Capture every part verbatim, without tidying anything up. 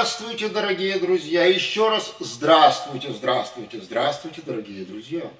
Здравствуйте, дорогие друзья! Еще раз здравствуйте, здравствуйте, здравствуйте, дорогие друзья!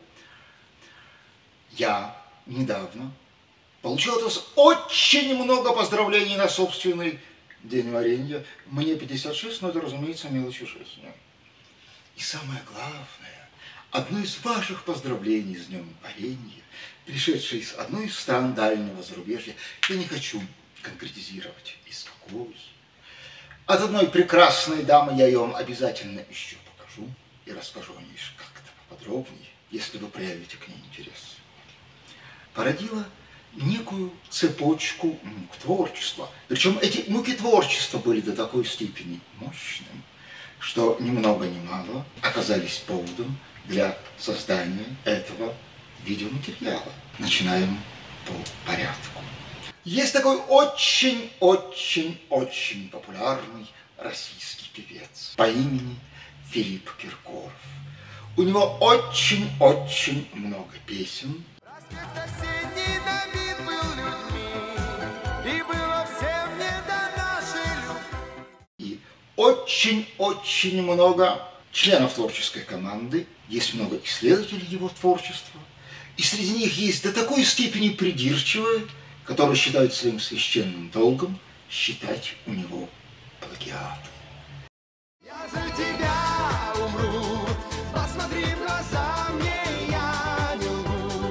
Я недавно получил от вас очень много поздравлений на собственный день варенья. Мне пятьдесят шесть, но это, разумеется, мелочи жизни. И самое главное, одно из ваших поздравлений с днем варенья, пришедшее из одной из стран дальнего зарубежья, я не хочу конкретизировать, из какой. От одной прекрасной дамы я ее вам обязательно еще покажу и расскажу о ней как-то поподробнее, если вы проявите к ней интерес. Породила некую цепочку мук творчества. Причем эти муки творчества были до такой степени мощными, что ни много ни мало оказались поводом для создания этого видеоматериала. Начинаем по порядку. Есть такой очень-очень-очень популярный российский певец по имени Филипп Киркоров. У него очень-очень много песен. И очень-очень много членов творческой команды. Есть много исследователей его творчества. И среди них есть до такой степени придирчивые, которые считают своим священным долгом считать у него плагиат. Я за тебя умру, посмотри в глаза мне, я не лгу.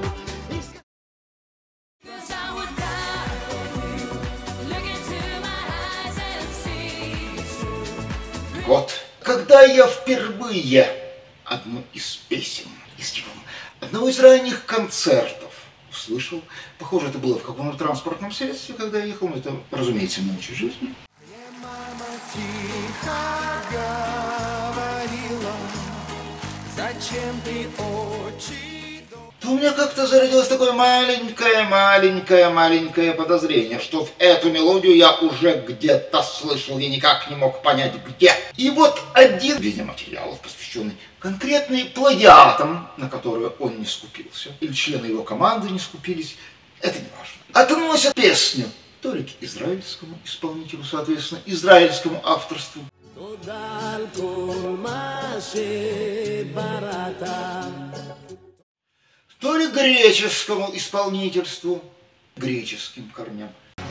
Вот, когда я впервые одну из песен из его, одного из ранних концертов услышал, похоже, это было в каком-то транспортном средстве, когда я ехал, но это, разумеется, мелочи жизни. Мне мама тихо говорила, зачем ты очи... То у меня как-то зародилось такое маленькое-маленькое-маленькое подозрение, что в эту мелодию я уже где-то слышал, я никак не мог понять, где. И вот один видеоматериал, посвященный конкретный плагиатам, на которые он не скупился, или члены его команды не скупились, это не важно. Относят песню то ли к израильскому исполнителю, соответственно, израильскому авторству, то ли греческому исполнительству, греческим корням.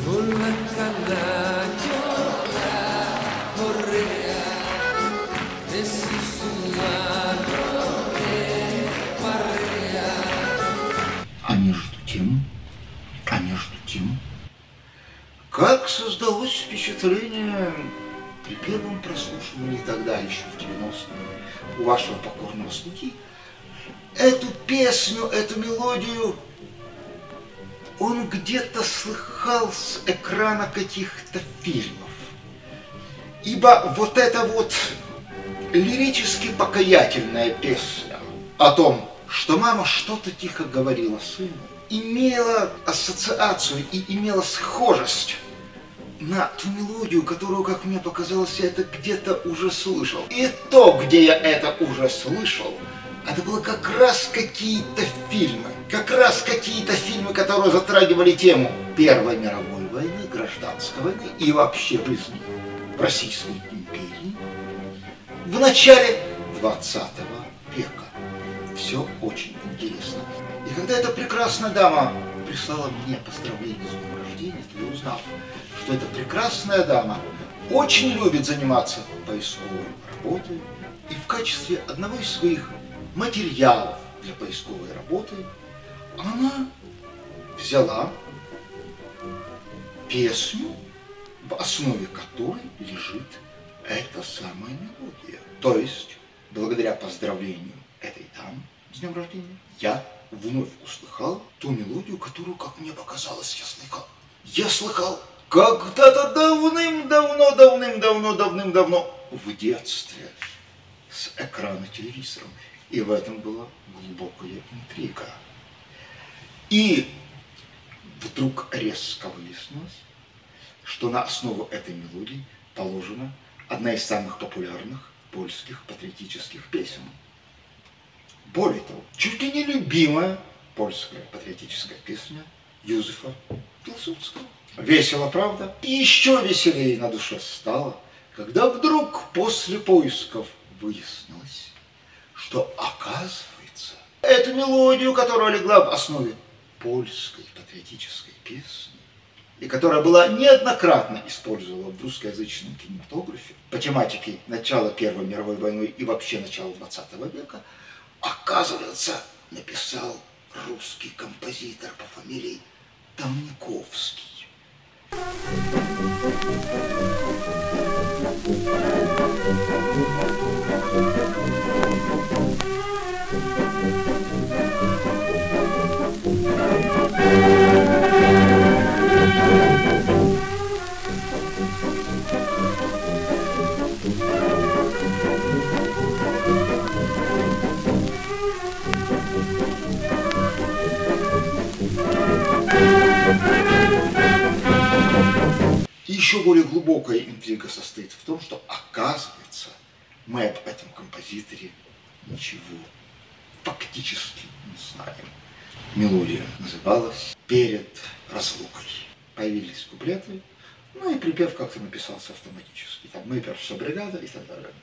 А между тем, а между тем, как создалось впечатление при первом прослушивании тогда, еще в девяностые, у вашего покорного слуги, эту песню, эту мелодию он где-то слыхал с экрана каких-то фильмов. Ибо вот эта вот лирически покаятельная песня о том, что мама что-то тихо говорила сыну, имела ассоциацию и имела схожесть на ту мелодию, которую, как мне показалось, я это где-то уже слышал. И то, где я это уже слышал, это было как раз какие-то фильмы, как раз какие-то фильмы, которые затрагивали тему Первой мировой войны, гражданской войны и вообще жизни в Российской империи в начале двадцатого века. Все очень интересно. И когда эта прекрасная дама прислала мне поздравление с днем рождения, то я узнал, что эта прекрасная дама очень любит заниматься поисковой работой, и в качестве одного из своих материалов для поисковой работы она взяла песню, в основе которой лежит эта самая мелодия. То есть, благодаря поздравлению этой дамы с днем рождения, я вновь услыхал ту мелодию, которую, как мне показалось, я слыхал. Я слыхал когда-то давным-давно, давным-давно, давным-давно в детстве с экрана телевизора. И в этом была глубокая интрига. И вдруг резко выяснилось, что на основу этой мелодии положена одна из самых популярных польских патриотических песен. Более того, чуть ли не любимая польская патриотическая песня Józefa Pilsudskiego. Весело, правда? И еще веселее на душе стало, Когда вдруг после поисков выяснилось, что, оказывается, эту мелодию, которая легла в основе польской патриотической песни, и которая была неоднократно использована в русскоязычном кинематографе по тематике начала Первой мировой войны и вообще начала двадцатого века, оказывается, написал русский композитор по фамилии Тамниковский. И еще более глубокая интрига состоит в том, что, оказывается, мы об этом композиторе ничего фактически не знаем. Мелодия называлась «Перед разлукой». Появились куплеты, ну и припев как-то написался автоматически. Там «Мы перша бригада» и так далее.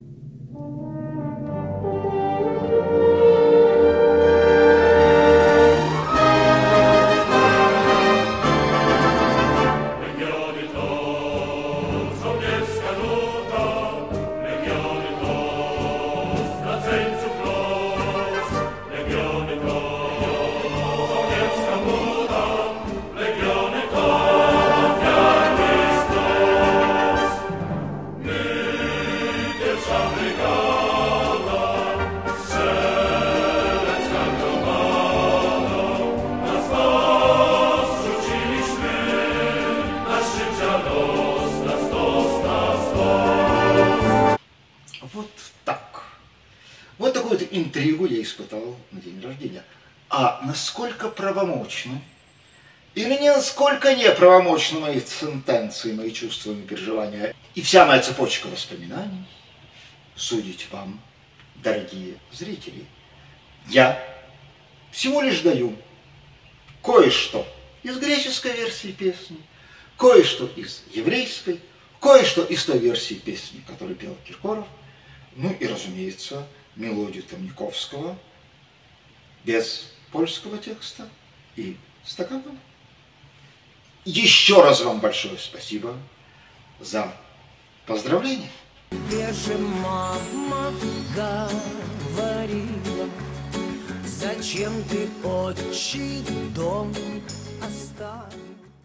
Вот так. Вот такую вот интригу я испытал на день рождения. А насколько правомочны или не насколько неправомочны мои сентенции, мои чувства, мои переживания и вся моя цепочка воспоминаний, судить вам, дорогие зрители. Я всего лишь даю кое-что из греческой версии песни, кое-что из еврейской, кое-что из той версии песни, которую пел Киркоров, ну и, разумеется, мелодию Тамниковского без польского текста и стаккатом. Еще раз вам большое спасибо за поздравления. Тебе же мама говорила, зачем ты отчий дом оставил?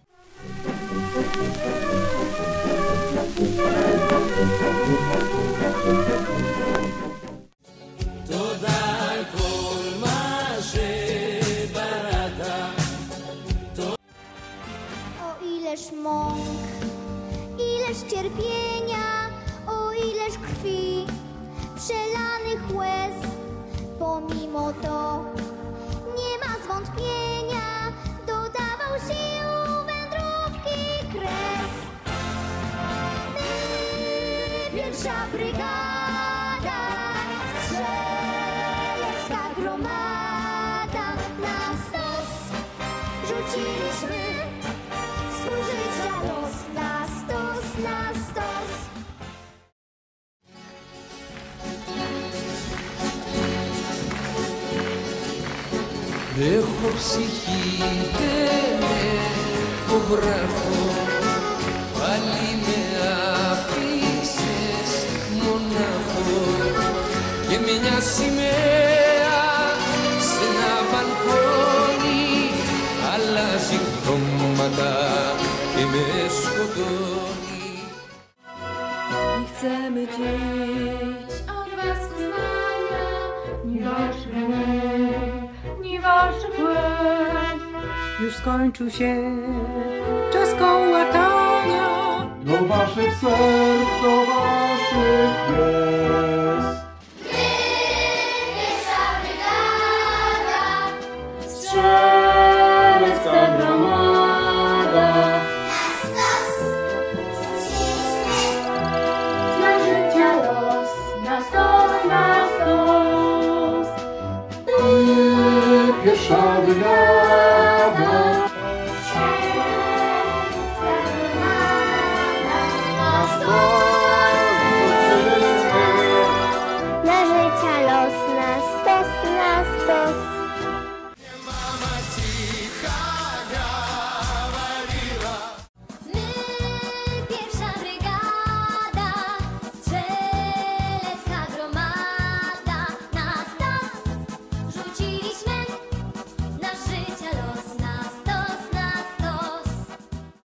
O ileż mąk, ileż cierpienia, o ileż krwi, przelanych łez, pomimo to nie ma zwątpienia, dodawał sił wędrówki kres. My, pierwsza brygada, strzelecka gromada, na stos rzuciliśmy swój życia los, na stos, na stos. Έχω ψυχή και έχω βράχο, πάλι με αφήσες μονάχο και μια σημαία σε ένα μπαλκόνι αλλάζει χρώματα και με σκοτώνει. Nie chcemy dziś od was uznania, ni waszych łez, ni waszych łez. Już skończył się czas kołatania do waszych serc, do waszych łez. My, pierwsza brygada, Strzelecka gromada, na stos rzuciliśmy na życia los, na stos, na stos. pierwsza brygada.